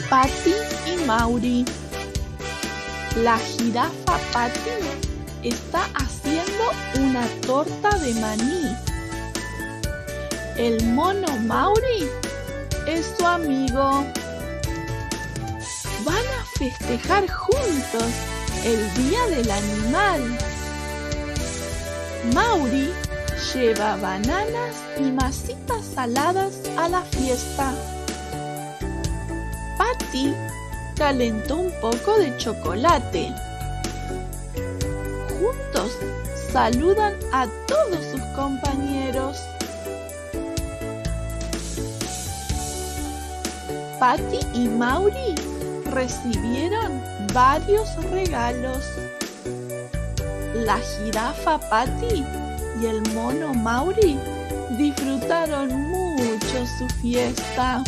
Patty y Mauri. La jirafa Patty está haciendo una torta de maní. El mono Mauri es su amigo. Van a festejar juntos el Día del Animal. Mauri lleva bananas y masitas saladas a la fiesta. Patty calentó un poco de chocolate. Juntos saludan a todos sus compañeros. Patty y Mauri recibieron varios regalos. La jirafa Patty y el mono Mauri disfrutaron mucho su fiesta.